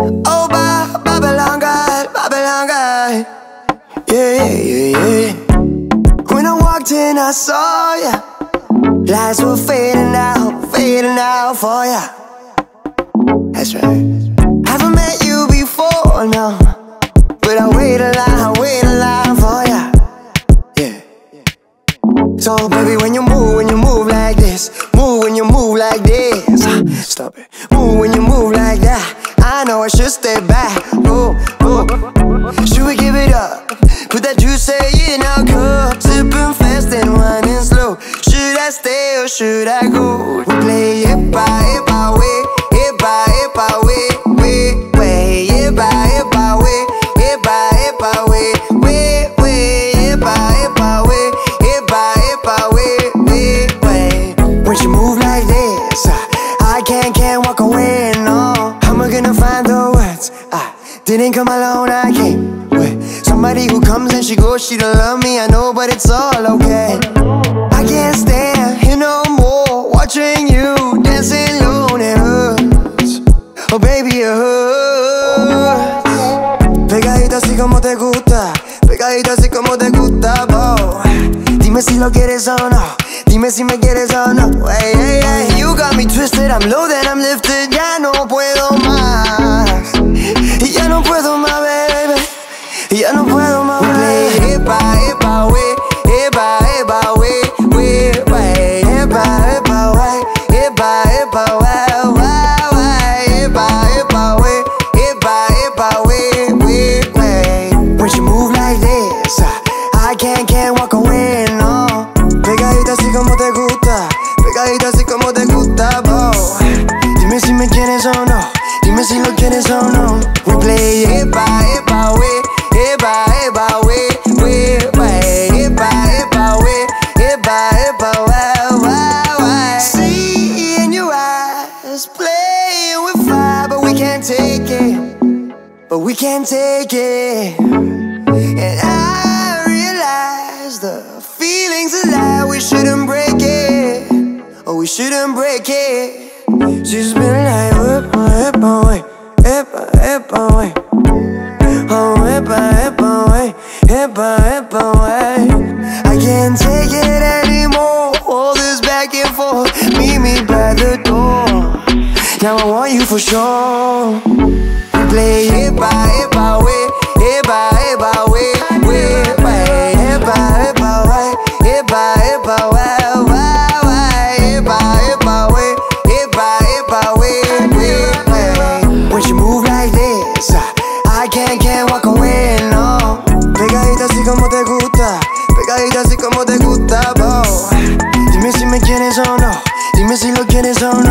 Oh, Babylon girl, Babylon girl. Yeah, yeah, yeah, yeah. When I walked in, I saw ya. Lights were fading out for ya. That's right. Haven't met you before, no, but I wait a line for ya. Yeah. So baby, when you move like this, move when you move like this. Stop it. Move when you move like that. I know I should stay back. Oh, oh. Should we give it up? Put that juice in our cup, sipping fast and winding slow. Should I stay or should I go? We play it by way, it by way, way, it by way, it by way, way, it by way, it by way, way. When she move like this, I can't walk away, no. How am I gonna find the words? I didn't come alone, I came with somebody who comes and she goes, she don't love me, I know, but it's all okay. I can't stand here no more, watching you dancing alone, it hurts. Oh baby, it hurts. Pegadita así como te gusta, pegadita así como te gusta, boy. Dime si lo quieres o no, dime si me quieres o no. Hey, hey, hey. You got me twisted, I'm low, then I'm lifted. Ya no puedo más, y ya no puedo más, baby. Y ya no puedo más. We play it by way, it by way, way, way, it by way, it by way, way, it by way, it by way, way, way. When she move like this, I can't walk away, no. Pegadita así como te gusta, pegadita así como te gusta, boy. Dime si me quieres o no, dime si lo quieres o no. We play it by way, it by way, way, way, it by way, it by way, way. See in your eyes, playing with fire, but we can't take it, but we can't take it. And I realize the feeling's a lie, we shouldn't break it, oh, we shouldn't break it. She's been like, whip my way, whip my way, oh, whip my way, whip my way. I can't take it anymore, all this back and forth. Meet me by the door, now I want you for sure. We play it by way, it by way, way, way, it by way, it by way, way, it by way, it by way, way, way. When she move like this, I can't walk away, no. Pegadita así como te gusta, pegadita así como te gusta, boy. Dime si me quieres o no, dime si lo quieres o no.